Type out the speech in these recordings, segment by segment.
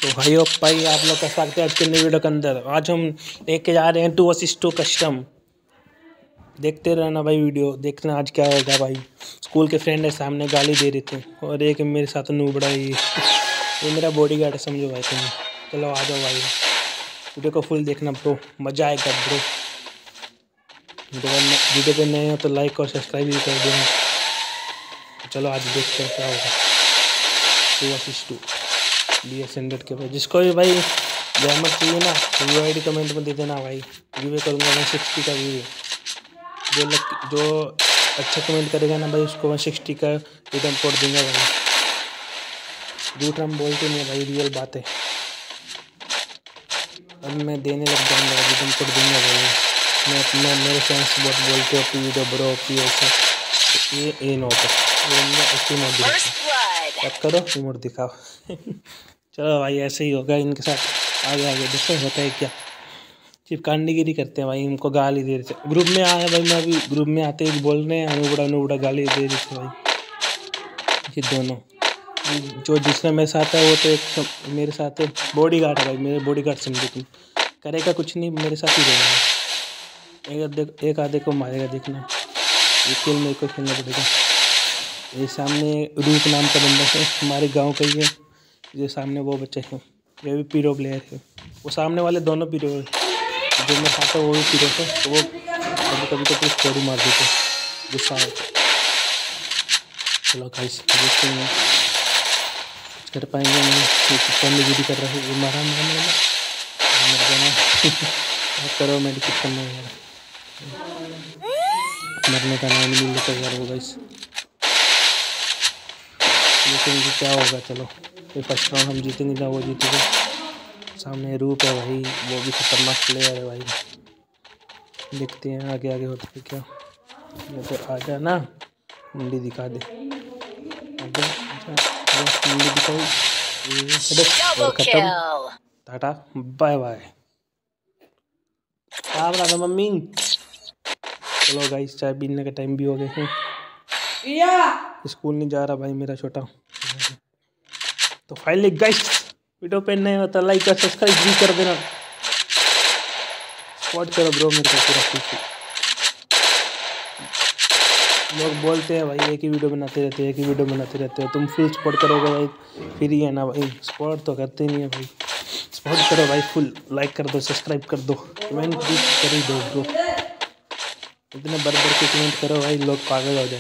तो भाइयों भाई आप लोग का स्वागत है आज के नई वीडियो के अंदर। आज हम लेके जा रहे हैं 2 vs 2 कस्टम। देखते रहना भाई, वीडियो देखना आज क्या होगा भाई। स्कूल के फ्रेंड है सामने, गाली दे रहे थे और एक मेरे साथ नूबड़ा ये मेरा बॉडीगार्ड है, समझो भाई तुम। चलो आ जाओ भाई, वीडियो को फुल देखना ब्रो, मज़ा आएगा ब्रो। वीडियो पे नए हो तो लाइक और सब्सक्राइब भी कर देना। चलो आज देखते हैं क्या होगा 2 vs 2 BS100 के भाई। जिसको भी भाई गैमर चाहिए ना व्यू आईडी कमेंट में दे देना भाई, गिवे करूँगा 160 का गिवे। जो अच्छा कमेंट करेगा ना भाई उसको 160 का रिटर्न कोड दूंगा भाई। झूठ हम बोलते नहीं भाई, रियल बात है। अब मैं देने लग जाऊँगा, रिटर्न कोड दूंगा भाई। मैं अपना मेरे फ्रेंड्स बहुत बोलते हो पी वीडियो ब्रो पी ऐसे, ये नोट है, ये नोट करो रिमोट दिखाओ। चलो भाई ऐसे ही होगा इनके साथ, आगे आगे देखो होता है क्या। सिर्फ कांडीगिरी करते हैं भाई, इनको गाली दे रहे थे। ग्रुप में आया भाई, मैं अभी ग्रुप में आते ही बोल रहे हैं अनुबड़ा गाली दे रहे थे भाई। ये दोनों जो जिसने मेरे साथ है वो तो एक मेरे साथ है बॉडीगार्ड है भाई, मेरे बॉडीगार्ड समझो तुम। करेगा कुछ नहीं, मेरे साथ ही रहेगा। एक आधे को मारेगा देखना, ये खेल मेरे को खेलना पड़ेगा। ये सामने रूप नाम का बंदा है, हमारे गांव का ही है। ये सामने वो बच्चे हैं, ये भी पीरो प्लेयर है। वो सामने वाले दोनों पीरो है, जो मेरे साथ है वो भी पीरो है। तो वो कभी कभी तो कुछ थोड़ी मार देते गुस्सा है। चलो गाइस देखते हैं कर पाएंगे नहीं, कांडीगिरी कर रहे हैं। मारा मर जाना करो, मेडिकेट करना है यार, मरने का नाम नहीं लेकर यार वो गाइस। लेकिन क्या होगा, चलो ये फर्स्ट राउंड हम जीतेंगे ना वो जीतेंगे। सामने रूप है भाई, वो भी खतरनाक प्लेयर है भाई। देखते हैं आगे आगे होता है क्या। तो आ जा ना, मुंडी दिखा दे, मुंडी दिखाई और खत्म, टाटा बाय बाय। आप रहा मम्मी। चलो गाइस चाय पीने का टाइम भी हो गया है। स्कूल नहीं जा रहा भाई मेरा छोटा। तो फाइनली गाइस वीडियो पे नए हो तो लाइक और सब्सक्राइब भी कर देना। सपोर्ट करो ब्रो मेरे को पूरा खुश। लोग बोलते हैं भाई एक ही वीडियो बनाते रहते हो, तुम फुल सपोर्ट करोगे भाई फिर ही है ना भाई। सपोर्ट तो करते नहीं है भाई, सपोर्ट करो भाई फुल, लाइक कर दो, सब्सक्राइब कर दो, कमेंट भी कर ही दो ब्रो। इतने बढ़ के कमेंट करो भाई, लोग पागल हो जाए।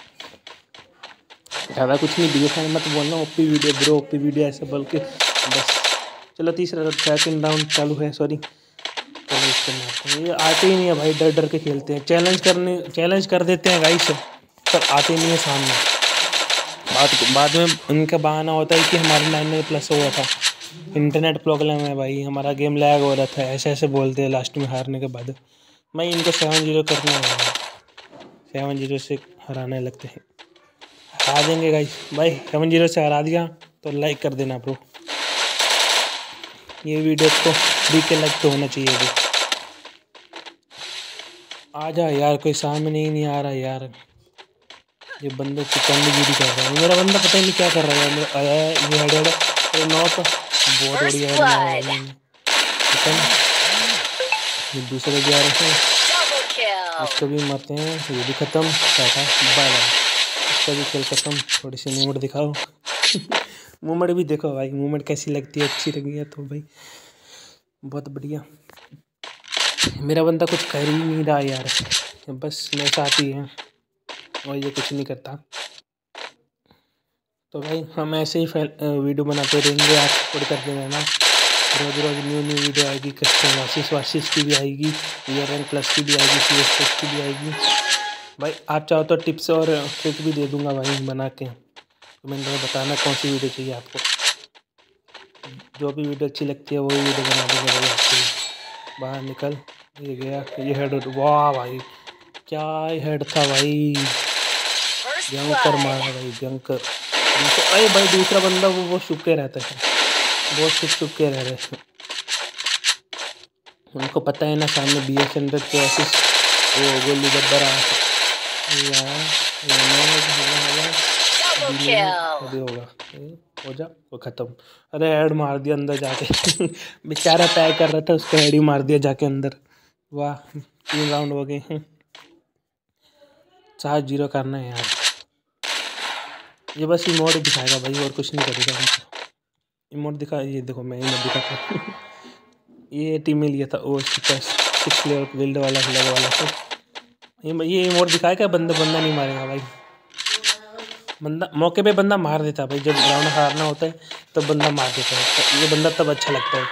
ज़्यादा कुछ नहीं, BS100 मत बोलना, OP video bro OP video ऐसे बोल के बस। चलो तीसरा सेकंड राउंड चालू है, सॉरी। चलो इसको मारते हैं, ये आते ही नहीं है भाई, डर के खेलते हैं। चैलेंज कर देते हैं गाइस, पर आते नहीं है सामने। बाद में उनका बहाना होता है कि हमारा 9+ हुआ था, इंटरनेट प्रॉब्लम है भाई, हमारा गेम लैग हो रहा था, ऐसे बोलते हैं लास्ट में हारने के बाद। मैं इनको 7-0 करना है, 7-0 से हराने लगते हैं। हरा देंगे गाइस भाई, 7-0 से हरा दिया तो लाइक कर देना ब्रो। ये वीडियो को 3K लाइक तो होना चाहिए भाई। आ जा यार, कोई सामने ही नहीं आ रहा यार। ये बंदा कांडीगिरी कर रहा है, मेरा बंदा पता ही नहीं क्या कर रहा है। आया ये हेड नॉक बहुत बढ़िया है। ये दूसरे भी आ रहे हैं, इसको भी मारते हैं, ये भी खत्म, टाटा बाय बाय। इसका भी खेल खत्म। थोड़ी सी मूवमेंट दिखाओ। मूवमेंट भी देखो भाई, मूवमेंट कैसी लगती है, अच्छी लगी है तो भाई बहुत बढ़िया। मेरा बंदा कुछ कर ही नहीं रहा यार, बस मेरे साथ ही है और ये कुछ नहीं करता। तो भाई हम ऐसे ही वीडियो बनाते रहेंगे, आप सपोर्ट करते रहना। रोज़ न्यू वीडियो आएगी, कस्टम वासिस की भी आएगी, BS1+ की भी आएगी, CS+ की भी आएगी भाई। आप चाहो तो टिप्स और ट्रिक भी दे दूंगा भाई बना के। कमेंट में बताना कौन सी वीडियो चाहिए आपको, जो भी वीडियो अच्छी लगती है वही वीडियो बना देंगे भाई आपको। बाहर निकल, ये गया, ये हेड, वाह भाई क्या हेड था भाई, भयंकर मारा भाई भयंकर। अरे भाई दूसरा बंदा वो छुप के रहता है, बहुत छुप के रह रहे हैं। उनको पता है ना सामने BS100 के असिस्ट वो गोली बब्बर होगा। हो जा, वो ख़त्म। अरे हेड मार दिया अंदर जाके बेचारा पैक कर रहा था, उसको हेड ही मार दिया जाके अंदर। वाह 3 राउंड हो गए हैं। 7-0 करना है यार। ये बस इमोट दिखाएगा भाई, और कुछ नहीं करेगा। इमोट दिखा, ये देखो मैं इमोट दिखाता ये टीम में लिया था वो 6 लेवल बिल्ड वाला लगा वाला था। ये इमोट दिखाया क्या? बंदा नहीं मारेगा भाई। बंदा मौके पे बंदा मार देता है भाई, जब राउंड हारना होता है तब बंदा मार देता है, तो ये बंदा तब अच्छा लगता है।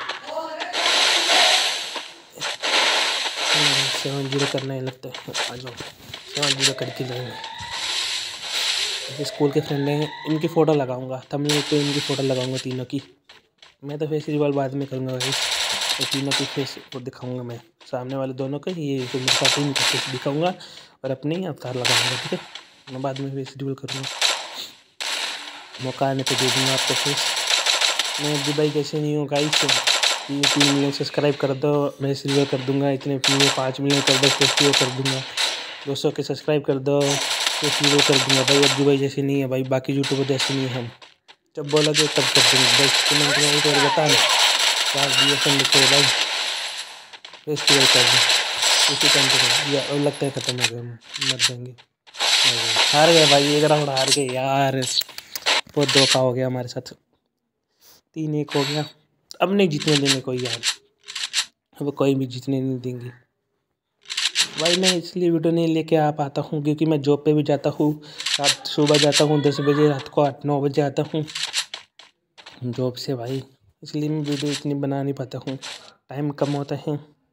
7-0 करना ही लगता है। आ जाओ 7-0 करके जाएंगे। स्कूल के फ्रेंड हैं, इनकी फ़ोटो लगाऊंगा थंबनेल पे, इनकी फ़ोटो लगाऊंगा तीनों की। मैं तो फेस रिवील बाद में करूँगा भाई, तो तीनों की फेस को दिखाऊंगा मैं, सामने वाले दोनों का, ये जो मेरे साथ टीम का फेस दिखाऊंगा और अपने ही अवतार लगाऊंगा। ठीक है, मैं बाद में फेस रिवील करूँगा, मौका आने पे दे दूँगा आपको फेस। मैं अब्दू भाई कैसे नहीं हूँ गाइस, ये 3 मिलियन सब्सक्राइब कर दो, मैं रिवील कर दूँगा। इतने 5 मिलियन कर दो, फेस रिवील कर दूँगा। 200 के सब्सक्राइब कर दो, फेस रिवील कर दूँगा भाई। अब्दू भाई जैसे नहीं है भाई, बाकी यूट्यूबर जैसे नहीं है हम, जब बोलोगे तब कर देंगे। बस कमेंट में एक बार बता दो क्या रिएक्शन लिखे भाई, फेस्टिवल कर दो उसी टाइम पे या और लगता है ख़त्म हो गया, मर जाएंगे। हार गए भाई, 1 राउंड हार गए यार, बहुत धोखा हो गया हमारे साथ। 3-1 हो गया, अब नहीं जीतने देंगे कोई यार, अब कोई भी जीतने नहीं देंगे भाई। मैं इसलिए वीडियो नहीं लेके आ पाता हूँ क्योंकि मैं जॉब पे भी जाता हूँ, रात सुबह जाता हूँ 10 बजे, रात को 8-9 बजे आता हूँ जॉब से भाई, इसलिए मैं वीडियो इतनी बना नहीं पाता हूँ, टाइम कम होता है।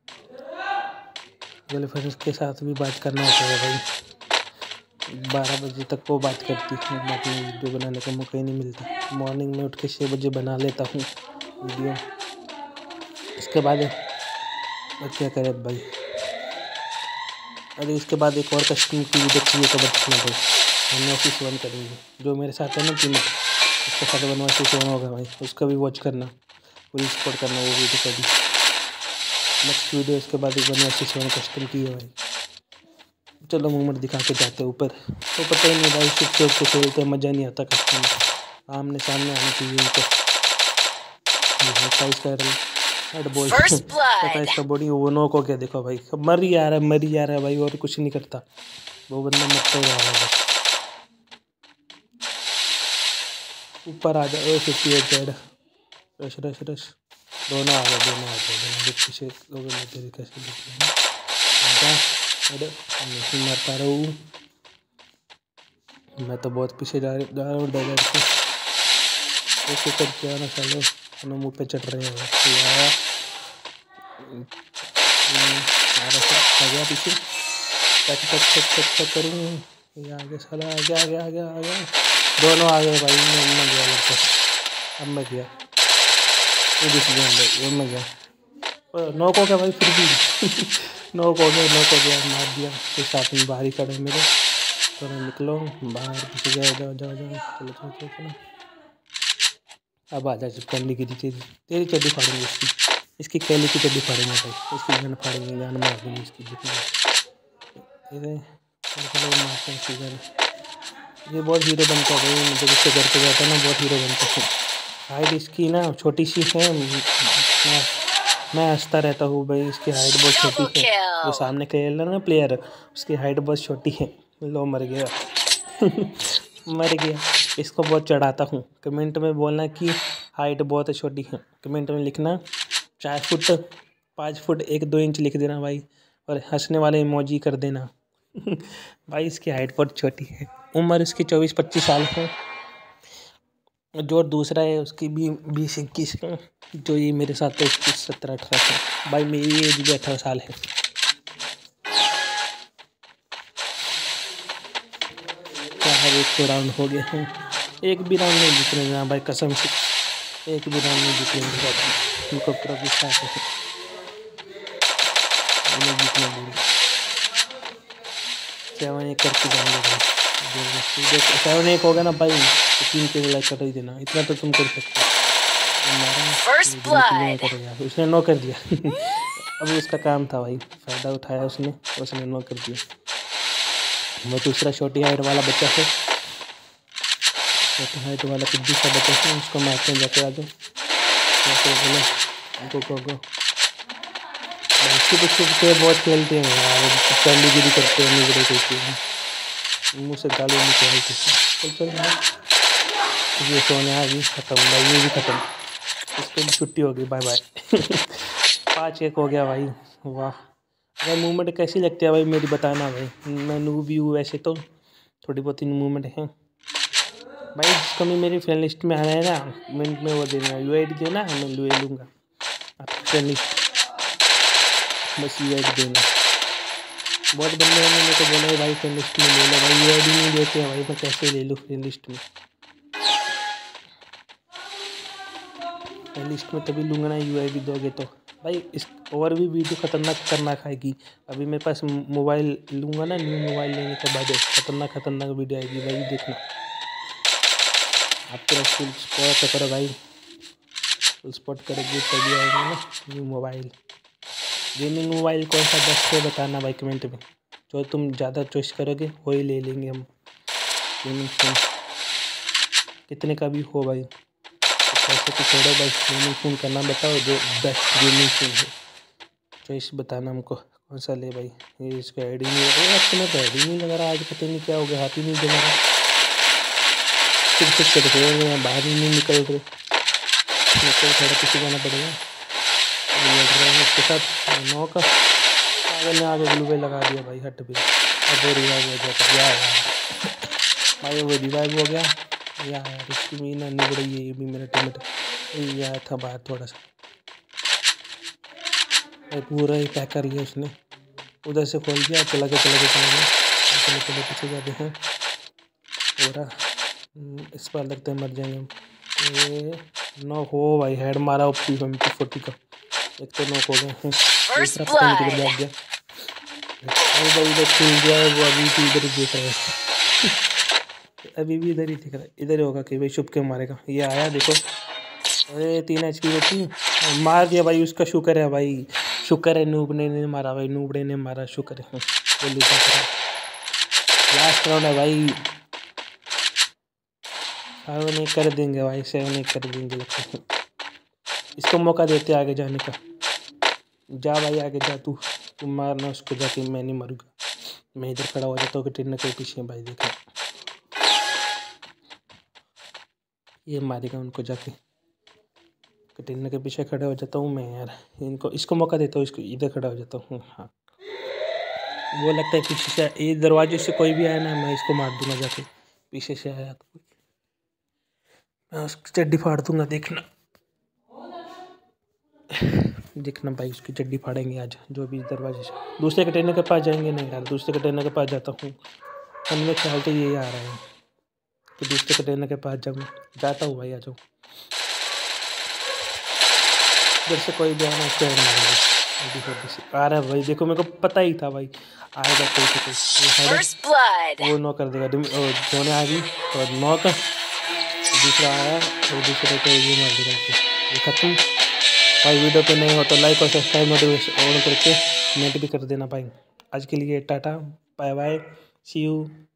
गर्लफ्रेंड के साथ भी बात करना होता है भाई, 12 बजे तक वो बात करती हूँ, बाकी वीडियो बनाने का मौका ही नहीं मिलता। मॉर्निंग में उठ के 6 बजे बना लेता हूँ वीडियो, इसके बाद क्या करें भाई। अरे इसके बाद एक और कस्टम की वीडियो चाहिए तो बताना भाई, हम 1v1 करेंगे। जो मेरे साथ है ना टीम, उसके साथ 1v1 होगा भाई, उसका भी वॉच करना, पूरी सपोर्ट करना वो वीडियो का भी। नेक्स्ट वीडियो इसके बाद 1v1 कस्टम की है भाई। चलो मूवमेंट दिखा के जाते ऊपर, तो पता ही नहीं भाई, शिफ्ट के खेलते मज़ा नहीं आता कस्टम, आमने सामने आने चाहिए उनको। हेड बॉल का बॉडी वो नॉक हो गया, देखो भाई मर ही आ रहा है भाई, और कुछ नहीं करता वो बंदा, मरता ही रह रहा है। ऊपर आ जाओ 58 हेड, रश रश रश, दोनों आ गए पीछे लोगों ने तेरे कैसे नहीं मार पा रहा हूँ मैं, तो बहुत पीछे जा रहा हूँ डेजर्ट से, ऐसे करके आना चलो, उन्हें मुँह पे चढ़ रहे हैं आ गया पीछे, टक करूँ, ये आगे साला आ गया, दोनों आ गए भाई, मैं गया लगता, अब मैं गया, ये मैं गया, नॉक हो गया भाई, फिर भी नॉक हो गया, मार दिया। फिर साथ में बाहर ही खड़े मेरे, तो निकलो बाहर, पीछे जाओ, चलो। अब आ जा, चिपकंडी गिरी तेरी चड्डी फाड़ेंगे, इसकी कैली की चड्डी फाड़ेंगे भाई, इसकी गन फाड़ेंगे, गन मार देंगे इसकी मारते हैं इसकी गन। ये बहुत हीरो बनता है भाई, जब इससे घर पे जाता है ना, बहुत हीरो बनता है। हाइट इसकी ना छोटी सी है, मैं हंसता रहता हूँ भाई, इसकी हाइट बहुत छोटी है, जो सामने खेल रहा ना प्लेयर, उसकी हाइट बहुत छोटी है। लो मर गया मर गया। इसको बहुत चढ़ाता हूँ, कमेंट में बोलना कि हाइट बहुत छोटी है, कमेंट में लिखना 4 फुट 5 फुट 1-2 इंच लिख देना भाई, और हंसने वाले इमोजी कर देना भाई इसकी हाइट बहुत छोटी है, उम्र इसकी 24-25 साल है, जो दूसरा है उसकी भी 20-21 है, जो ये मेरे साथ है उसकी 17-18 है भाई, मेरी एज भी 18 साल है। क्या है, 1 राउंड हो गए हैं, एक भी राउंड नहीं जीतने देना भाई, कसम से एक भी राउंड नहीं जीतने देना, उनको पूरा गुस्सा है, जीतने देंगे। 7-1 करके जाएंगे भाई, 7-1 हो गया ना भाई, तो 3 के लाइक कर ही देना, इतना तो तुम कर सकते हो। उसने नो कर दिया अभी उसका काम था भाई, फ़ायदा उठाया उसने नो कर दिया। वो दूसरा छोटी हाइट वाला बच्चा है, तो हाइट वाला कुछ दूसरा बचा है, उसको मारते हैं जाके। आ जाओ गो छुप के बहुत खेलते हैं यार, कैंडीगिरी करते हैं, निगड़े करते हैं, मुँह से गाली निकालते हैं। चल ये सोने आ गई, ख़त्म भाई, ये भी ख़त्म, इसको भी छुट्टी हो गई, बाय बाय। 5-1 हो गया भाई, वाह। भाई मूवमेंट कैसी लगती है भाई मेरी, बताना भाई। मैं नूब भी हूँ वैसे तो, थोड़ी बहुत इन मूवमेंट हैं भाई। जिसको भी मेरी फ्रेंड लिस्ट में आना है ना, मैं वो देना, UID देना, मैं ले लूँगा आपकी फ्रेंड लिस्ट, बस UID देना। बहुत बंदे हैं, मेरे को बोला है भाई फ्रेंड लिस्ट में ले लो भाई, UID नहीं देते हैं भाई, मैं कैसे ले लूँ फ्रेंड लिस्ट में। फ्रेंड लिस्ट में तभी लूँगा ना, UID दोगे तो भाई। इस और भी वीडियो खतरनाक आएगी। अभी मेरे पास मोबाइल लूँगा ना, न्यू मोबाइल लेने के बाद खतरनाक वीडियो आएगी भाई, देखना। आपके फुल स्पॉट करो भाई, फुल स्पॉट करोगे तभी आएगा ना न्यू मोबाइल। गेमिंग मोबाइल कौन सा बेस्ट है बताना भाई कमेंट में, जो तुम ज़्यादा चॉइस करोगे वही ले लेंगे हम। गेमिंग फ़ोन कितने का भी हो भाई, पैसे तो छोड़ो भाई, गेमिंग फ़ोन का नाम बताओ जो बेस्ट गेमिंग फ़ोन है, चॉइस बताना हमको कौन सा ले भाई। ये इसका आईडी नहीं है, तुम्हें तो आईडी नहीं लगा रहा आज, पता नहीं क्या हो गया, हाथ ही नहीं जमा रहा, फिर से बाहर ही नहीं निकल रहे, थोड़ा पीछे जाना पड़ेगा। उसके साथ 9 का पागल ने आगे ग्लू लगा दिया भाई, हट भी। अब वो रिवाइव हो जाता यार भाई, वो रिवाइव हो गया यार, इसकी भी ना निकल रही है, ये भी मेरा टीममेट आया था बाहर थोड़ा सा, पूरा ही पैक कर लिया उसने, उधर से खोल दिया, चला गया चले पीछे जाते हैं। पूरा इस बार लगता है मर जाएंगे हम। ये 9 हो भाई, हेड मारा MP40 का, एक तो नॉक हो गया, दूसरा पता नहीं किधर भाग गया भाई, इधर खेल गया है वो, अभी भी इधर ही देख रहा है, अभी भी इधर ही दिख रहा है, इधर ही होगा कि भाई छुप के मारेगा। ये आया देखो, अरे 3 HP होती, मार दिया भाई उसका, शुक्र है भाई, शुक्र है नूबड़े ने मारा भाई, नूबड़े ने मारा, शुक्र है। लास्ट राउंड है भाई, 7 कर देंगे भाई, 7 कर देंगे लगता है। इसको मौका देते आगे जाने का, जा भाई आगे जा, तू मारना उसको जाके, मैं नहीं मरूंगा, मैं इधर खड़ा हो जाता हूँ टिन्ना के पीछे भाई, देखो ये मारेगा उनको जाके, टिन्ना के पीछे खड़ा हो जाता हूँ मैं यार, इसको मौका देता हूँ, इसको इधर खड़ा हो जाता हूँ। हाँ वो लगता है पीछे से, ये दरवाजे से कोई भी आया ना, मैं इसको मार दूंगा जाके, पीछे से आया तो मैं उसकी चड्डी फाड़ दूंगा, देखना भाई, उसकी चड्डी फाड़ेंगे आज, जो भी दरवाजे से। दूसरे कंटेनर के पास जाएंगे नहीं यार, दूसरे कंटेनर के पास जाता हूँ, मेरे ख्याल तो यही आ रहा है कि दूसरे कंटेनर के पास जाता हूँ भाई, आ जाओ, इधर से कोई भी आना उसको आ रहा है भाई, देखो मेरे को पता ही था भाई आएगा कोई तो कोई, वो 9 कर देगा, सोने आ गई और 9 का, दूसरा आया और दूसरे को ये मार देगा, ये खत्म भाई। वीडियो पे नहीं हो तो लाइक और सब्सक्राइब नोटिफिकेशन ऑन करके कमेंट भी कर देना भाई। आज के लिए tata, bye bye, see you.